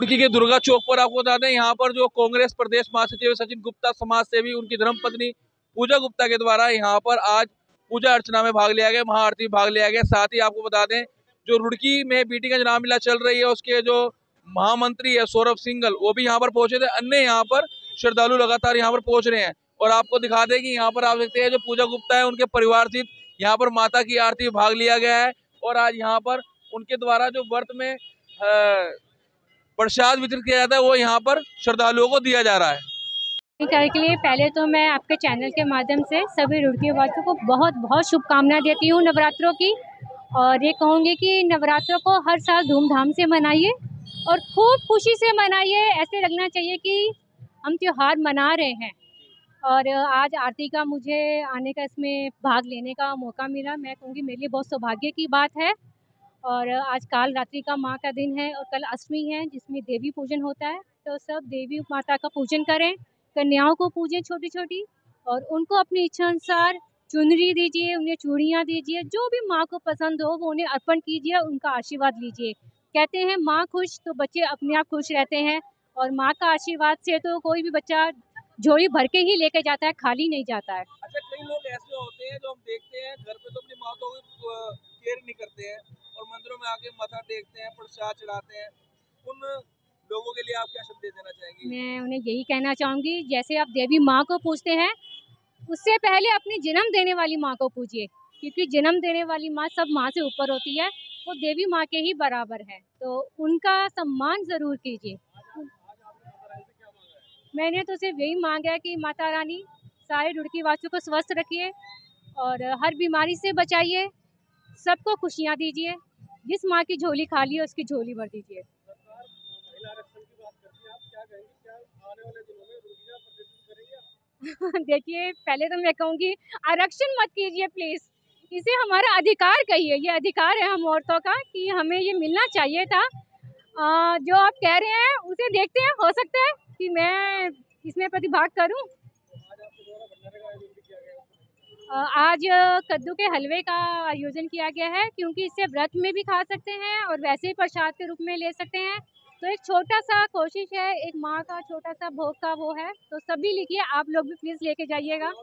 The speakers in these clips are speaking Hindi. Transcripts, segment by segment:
रुड़की के दुर्गा चौक पर आपको बता दें, यहाँ पर जो कांग्रेस प्रदेश महासचिव सचिन गुप्ता, समाज सेवी, उनकी धर्मपत्नी पूजा गुप्ता के द्वारा यहाँ पर आज पूजा अर्चना में भाग लिया गया, महाआरती में भाग लिया गया। साथ ही आपको बता दें, जो रुड़की में बीटीगंज रामलीला चल रही है, उसके जो महामंत्री है सौरभ सिंघल, वो भी यहाँ पर पहुंचे थे। अन्य यहाँ पर श्रद्धालु लगातार यहाँ पर पहुंच रहे हैं। और आपको दिखा दें कि यहाँ पर आप देखते हैं, जो पूजा गुप्ता है, उनके परिवार सहित यहाँ पर माता की आरती में भाग लिया गया है। और आज यहाँ पर उनके द्वारा जो व्रत में प्रसाद वितरित किया जाता है, वो यहाँ पर श्रद्धालुओं को दिया जा रहा है। के लिए पहले तो मैं आपके चैनल के माध्यम से सभी रुड़की वासियों को बहुत बहुत शुभकामनाएं देती हूँ नवरात्रों की। और ये कहूँगी कि नवरात्रों को हर साल धूमधाम से मनाइए और खूब खुशी से मनाइए। ऐसे लगना चाहिए कि हम त्योहार मना रहे हैं। और आज आरती का मुझे आने का, इसमें भाग लेने का मौका मिला। मैं कहूँगी मेरे लिए बहुत सौभाग्य की बात है। और आज काल रात्रि का माँ का दिन है और कल अष्टमी है, जिसमें देवी पूजन होता है। तो सब देवी माता का पूजन करें, कन्याओं को पूजें छोटी छोटी, और उनको अपनी इच्छा अनुसार चुनरी दीजिए, उन्हें चूड़ियाँ दीजिए, जो भी माँ को पसंद हो वो उन्हें अर्पण कीजिए, उनका आशीर्वाद लीजिए। कहते हैं माँ खुश तो बच्चे अपने आप खुश रहते हैं। और माँ का आशीर्वाद से तो कोई भी बच्चा झोली भर के ही लेके जाता है, खाली नहीं जाता है। अच्छा, कई लोग ऐसे होते हैं जो हम देखते हैं घर पे तो अपनी माता को केयर नहीं करते हैं और मंदिरों में आके माथा टेकते हैं, प्रसाद चढ़ाते हैं। उन लोगों के लिए आप क्या संदेश देना चाहेंगी? मैं उन्हें यही कहना चाहूँगी, जैसे आप देवी माँ को पूजते हैं, उससे पहले अपनी जन्म देने वाली माँ को पूजिए, क्योंकि जन्म देने वाली माँ सब माँ से ऊपर होती है, वो देवी माँ के ही बराबर है। तो उनका सम्मान ज़रूर कीजिए। मैंने तो सिर्फ यही मांगा है कि माता रानी सारे रुड़की वासियों को स्वस्थ रखिए और हर बीमारी से बचाइए, सबको खुशियाँ दीजिए। जिस माँ की झोली खाली है उसकी झोली भर दीजिए। देखिए, पहले तो मैं कहूँगी आरक्षण मत कीजिए प्लीज़, इसे हमारा अधिकार कहिए। ये अधिकार है हम औरतों का कि हमें ये मिलना चाहिए था। जो आप कह रहे हैं उसे देखते हैं, हो सकता है कि मैं इसमें प्रतिभाग करूं। आज कद्दू के हलवे का आयोजन किया गया है, क्योंकि इसे व्रत में भी खा सकते हैं और वैसे ही प्रसाद के रूप में ले सकते हैं। तो एक छोटा सा कोशिश है, एक माँ का छोटा सा भोग का वो है, तो सभी लिखिए, आप लोग भी प्लीज़ लेके जाइएगा।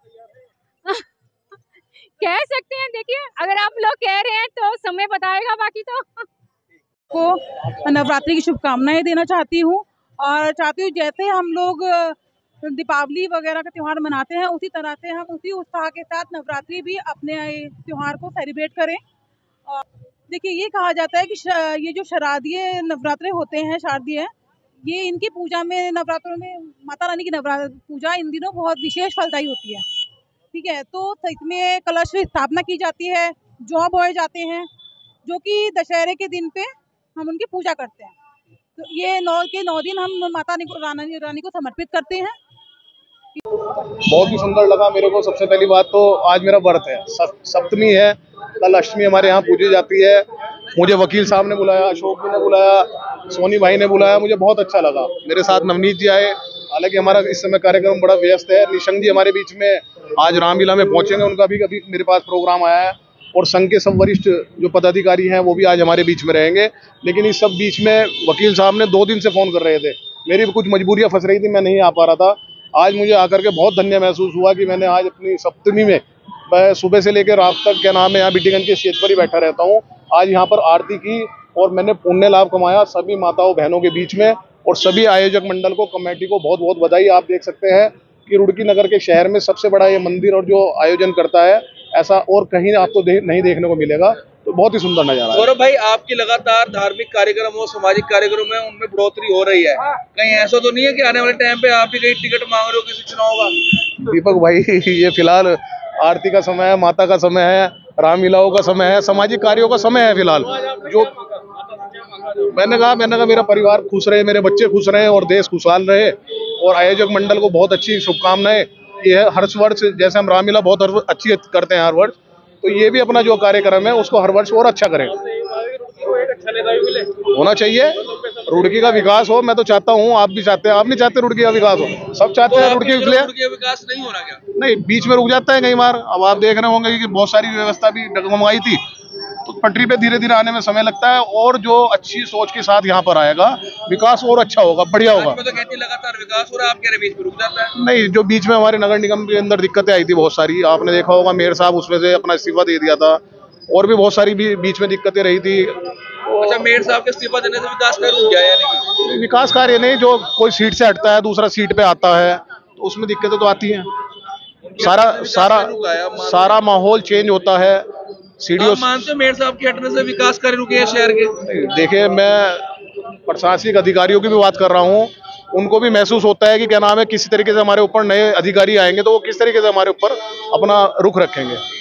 कह सकते हैं, देखिए अगर आप लोग कह रहे हैं तो समय बताएगा, बाकी तो को नवरात्रि की शुभकामनाएं देना चाहती हूँ। और चाहती हूँ जैसे हम लोग दीपावली वगैरह का त्यौहार मनाते हैं, उसी तरह से हम उसी उत्साह के साथ नवरात्रि भी अपने त्यौहार को सेलिब्रेट करें। और देखिए, ये कहा जाता है कि ये जो शारदीय नवरात्रे होते हैं, शारदीय, ये इनकी पूजा में, नवरात्रों में माता रानी की नवरात्र पूजा इन दिनों बहुत विशेष फलदायी होती है। ठीक है, तो इसमें कलश स्थापना की जाती है, जौ बोए जाते हैं, जो कि दशहरे के दिन पे हम उनकी पूजा करते हैं। तो ये 9 दिन हम माता रानी को समर्पित करते हैं। बहुत ही सुंदर लगा मेरे को। सबसे पहली बात तो आज मेरा व्रत है, सप्तमी है, कल अष्टमी हमारे यहाँ पूजी जाती है। मुझे वकील साहब ने बुलाया, अशोक जी ने बुलाया, सोनी भाई ने बुलाया, मुझे बहुत अच्छा लगा। मेरे साथ नवनीत जी आए। हालांकि हमारा इस समय कार्यक्रम बड़ा व्यस्त है। निशंक जी हमारे बीच में आज रामलीला में पहुंचेंगे, उनका भी कभी मेरे पास प्रोग्राम आया है। और संघ के सब वरिष्ठ जो पदाधिकारी हैं वो भी आज हमारे बीच में रहेंगे। लेकिन इस सब बीच में वकील साहब ने 2 दिन से फ़ोन कर रहे थे, मेरी भी कुछ मजबूरियां फंस रही थी, मैं नहीं आ पा रहा था। आज मुझे आकर के बहुत धन्य महसूस हुआ कि मैंने आज अपनी सप्तमी में, मैं सुबह से लेकर रात तक, क्या नाम है, यहाँ बीटीगंज के स्टेज पर ही बैठा रहता हूँ, आज यहाँ पर आरती की और मैंने पुण्य लाभ कमाया सभी माताओं बहनों के बीच में। और सभी आयोजक मंडल को, कमेटी को बहुत बहुत बधाई। आप देख सकते हैं कि रुड़की नगर के शहर में सबसे बड़ा ये मंदिर और जो आयोजन करता है, ऐसा और कहीं आपको नहीं देखने को मिलेगा। तो बहुत ही सुंदर नजारा है। गौरव भाई, आपकी लगातार धार्मिक कार्यक्रम हो, सामाजिक कार्यक्रम है, उनमें बढ़ोतरी हो रही है, कहीं ऐसा तो नहीं है कि आने वाले टाइम पे आप भी कहीं टिकट मांग रहे हो किसी चुनाव का? दीपक भाई, ये फिलहाल आरती का समय है, माता का समय है, रामलीलाओं का समय है, सामाजिक कार्यों का समय है। फिलहाल जो मैंने कहा मेरा परिवार खुश रहे, मेरे बच्चे खुश रहे और देश खुशहाल रहे। और आयोजक मंडल को बहुत अच्छी शुभकामनाएं। ये है हर वर्ष, जैसे हम रामलीला बहुत अच्छी करते हैं हर वर्ष, तो ये भी अपना जो कार्यक्रम है उसको हर वर्ष और अच्छा करें, होना चाहिए। रुड़की का विकास हो, मैं तो चाहता हूँ, आप भी चाहते हैं। आप नहीं चाहते रुड़की का विकास हो? सब चाहते हैं रुड़की का विकास नहीं हो रहा क्या? नहीं, बीच में रुक जाता है कई बार। अब आप देख रहे होंगे कि बहुत सारी व्यवस्था भी डगमगाई थी, तो पटरी पे धीरे धीरे आने में समय लगता है, और जो अच्छी सोच के साथ यहाँ पर आएगा विकास और अच्छा होगा, बढ़िया होगा। तो कहते हैं लगातार विकास हो रहा है, आप कह रहे बीच में रुक जाता है। नहीं, जो बीच में हमारे नगर निगम के अंदर दिक्कतें आई थी बहुत सारी, आपने देखा होगा, मेयर साहब उसमें से अपना इस्तीफा दे दिया था, और भी बहुत सारी बीच में दिक्कतें रही थी। अच्छा, मेयर साहब के इस्तीफा देने से विकास कार्य रुक गया या नहीं? विकास कार्य नहीं, जो कोई सीट से हटता है दूसरा सीट पे आता है तो उसमें दिक्कतें तो आती हैं। सारा माहौल चेंज होता है। आप मानते हो मेयर साहब के हटने से विकास कार्य रुके हैं शहर के? देखिए, मैं प्रशासनिक अधिकारियों की भी बात कर रहा हूँ, उनको भी महसूस होता है कि क्या नाम है, किसी तरीके से हमारे ऊपर नए अधिकारी आएंगे तो वो किस तरीके से हमारे ऊपर अपना रुख रखेंगे।